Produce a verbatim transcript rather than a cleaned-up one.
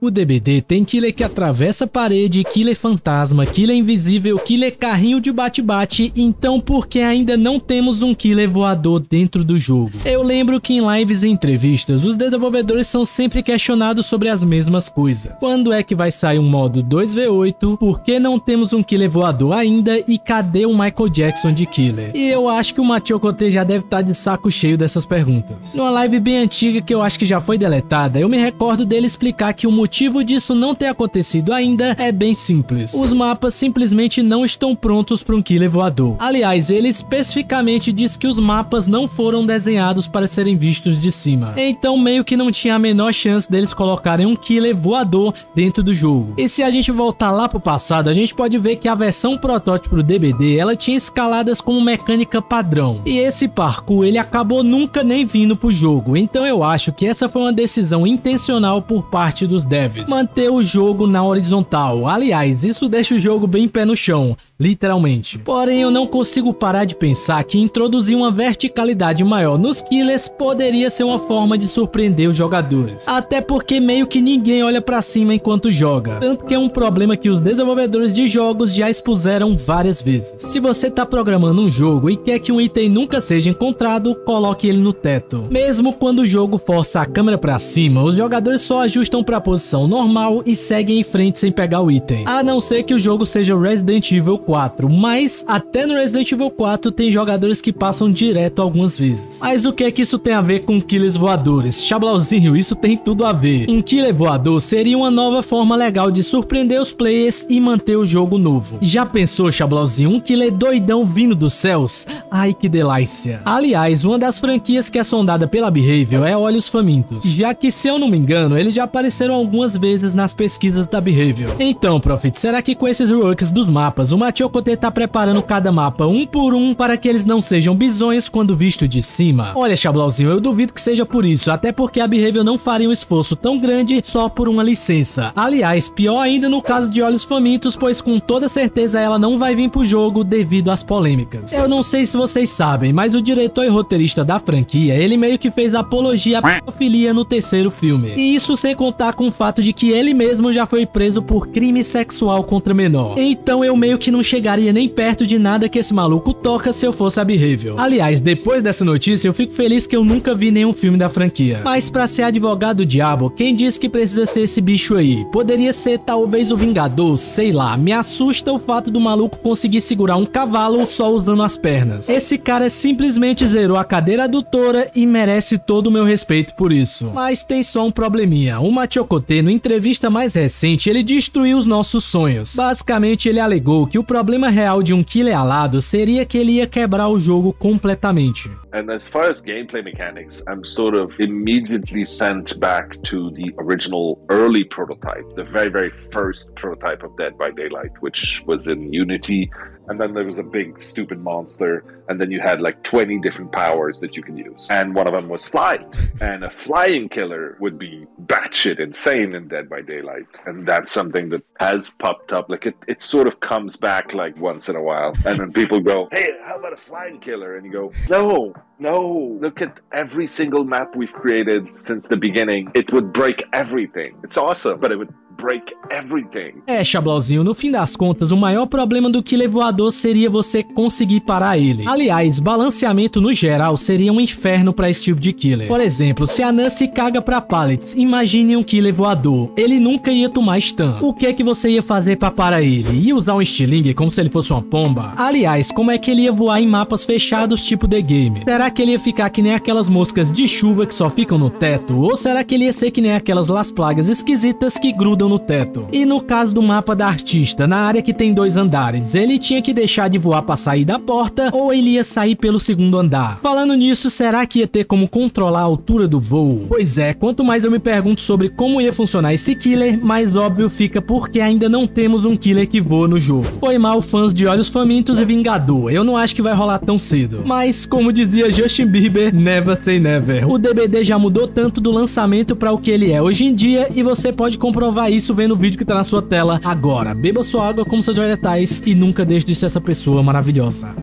O D B D tem killer que atravessa a parede, killer fantasma, killer invisível, killer carrinho de bate-bate, então por que ainda não temos um killer voador dentro do jogo? Eu lembro que em lives e entrevistas, os desenvolvedores são sempre questionados sobre as mesmas coisas. Quando é que vai sair um modo dois v oito? Por que não temos um killer voador ainda? E cadê o Michael Jackson de killer? E eu acho que o Machocote já deve estar de saco cheio dessas perguntas. Numa live bem antiga que eu acho que já foi deletada, eu me recordo dele explicar que o motivo O motivo disso não ter acontecido ainda é bem simples. Os mapas simplesmente não estão prontos para um killer voador. Aliás, ele especificamente diz que os mapas não foram desenhados para serem vistos de cima. Então meio que não tinha a menor chance deles colocarem um killer voador dentro do jogo. E se a gente voltar lá pro passado, a gente pode ver que a versão protótipo do D B D, ela tinha escaladas como mecânica padrão. E esse parkour, ele acabou nunca nem vindo pro jogo. Então eu acho que essa foi uma decisão intencional por parte dos devs. Manter o jogo na horizontal. Aliás, isso deixa o jogo bem pé no chão, literalmente. Porém, eu não consigo parar de pensar que introduzir uma verticalidade maior nos killers poderia ser uma forma de surpreender os jogadores. Até porque meio que ninguém olha pra cima enquanto joga. Tanto que é um problema que os desenvolvedores de jogos já expuseram várias vezes. Se você tá programando um jogo e quer que um item nunca seja encontrado, coloque ele no teto. Mesmo quando o jogo força a câmera pra cima, os jogadores só ajustam pra posição normal e seguem em frente sem pegar o item. A não ser que o jogo seja Resident Evil quatro, mas até no Resident Evil quatro tem jogadores que passam direto algumas vezes. Mas o que é que isso tem a ver com killers voadores? Chablauzinho, isso tem tudo a ver. Um killer voador seria uma nova forma legal de surpreender os players e manter o jogo novo. Já pensou, Chablauzinho, um killer doidão vindo dos céus? Ai, que delícia. Aliás, uma das franquias que é sondada pela Behaviour é Olhos Famintos, já que, se eu não me engano, eles já apareceram algumas vezes nas pesquisas da Behaviour. Então, Profit, será que com esses reworks dos mapas, o Machocote tá preparando cada mapa um por um para que eles não sejam bizonhos quando visto de cima? Olha, Chablauzinho, eu duvido que seja por isso, até porque a Behaviour não faria um esforço tão grande só por uma licença. Aliás, pior ainda no caso de Olhos Famintos, pois com toda certeza ela não vai vir pro jogo devido às polêmicas. Eu não sei se vocês sabem, mas o diretor e roteirista da franquia, ele meio que fez apologia à pedofilia no terceiro filme. E isso sem contar com o fato de que ele mesmo já foi preso por crime sexual contra menor. Então eu meio que não chegaria nem perto de nada que esse maluco toca se eu fosse a Behaviour. Aliás, depois dessa notícia eu fico feliz que eu nunca vi nenhum filme da franquia. Mas pra ser advogado do diabo, quem disse que precisa ser esse bicho aí? Poderia ser talvez o Vingador, sei lá. Me assusta o fato do maluco conseguir segurar um cavalo só usando as pernas. Esse cara simplesmente zerou a cadeira adutora e merece todo o meu respeito por isso. Mas tem só um probleminha. O Machocote, no entrevista mais recente, ele destruiu os nossos sonhos. Basicamente, ele alegou que o problema real de um killer alado seria que ele ia quebrar o jogo completamente. And as far as gameplay mechanics, I'm sort of immediately sent back to the original early prototype, the very, very first prototype of Dead by Daylight, which was in Unity. And then there was a big stupid monster, and then you had like twenty different powers that you can use. And one of them was flight. And a flying killer would be batshit insane in Dead by Daylight. And that's something that has popped up. Like it, it sort of comes back like once in a while. And then people go, hey, how about a flying killer? And you go, no, no, look at every single map we've created since the beginning. It would break everything. It's awesome, but it would break everything. É, Chablauzinho, no fim das contas, o maior problema do killer voador seria você conseguir parar ele. Aliás, balanceamento no geral seria um inferno pra esse tipo de killer. Por exemplo, se a Nancy caga pra pallets, imagine um killer voador. Ele nunca ia tomar stun. O que é que você ia fazer pra parar ele? Ia usar um estilingue como se ele fosse uma pomba? Aliás, como é que ele ia voar em mapas fechados tipo The Game? Será que ele ia ficar que nem aquelas moscas de chuva que só ficam no teto? Ou será que ele ia ser que nem aquelas Las Plagas esquisitas que grudam no teto? E no caso do mapa da artista, na área que tem dois andares, ele tinha que deixar de voar pra sair da porta ou ele ia sair pelo segundo andar? Falando nisso, será que ia ter como controlar a altura do voo? Pois é, quanto mais eu me pergunto sobre como ia funcionar esse killer, mais óbvio fica porque ainda não temos um killer que voa no jogo. Foi mal, fãs de Olhos Famintos e Vingador, eu não acho que vai rolar tão cedo. Mas como dizia Justin Bieber, never say never. O D B D já mudou tanto do lançamento para o que ele é hoje em dia e você pode comprovar isso vendo o vídeo que tá na sua tela agora. Beba sua água como seus vegetais e nunca deixe de ser essa pessoa maravilhosa.